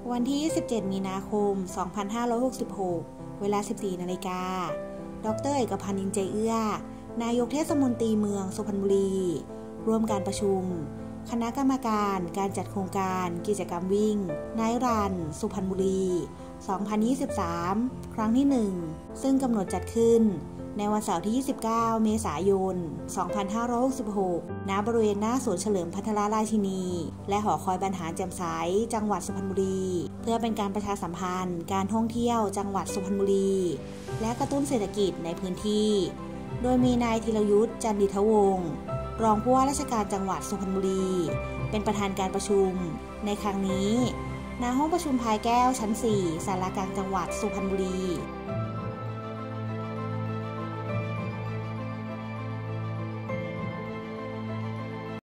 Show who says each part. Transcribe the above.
Speaker 1: วันที่ 27 มีนาคม 2566 เวลา 14 นาฬิกา ดร.เอกพันธ์ อินใจเอื้อ นายกเทศมนตรีเมืองสุพรรณบุรี ร่วมการประชุม คณะกรรมการการจัดโครงการกิจกรรมวิ่งไนท์รันสุพรรณบุรี 2023 ครั้งที่ 1 ซึ่งกำหนดจัดขึ้นในวันเสาร์ที่ 29 เมษายน 2566 ณ บริเวณหน้าสวนเฉลิมพัทรราชินี และหอคอยบรรหารแจ่มใส จังหวัดสุพรรณบุรี เพื่อเป็นการประชาสัมพันธ์การท่องเที่ยวจังหวัดสุพรรณบุรี และกระตุ้นเศรษฐกิจในพื้นที่ โดยมีนายธีรยุทธ จันดิทวงศ์รองผู้ว่าราชการจังหวัดสุพรรณบุรี เป็นประธานการประชุม ในครั้งนี้ ณ ห้องประชุมพายแก้วชั้น 4 ศาลากลางจังหวัดสุพรรณบุรี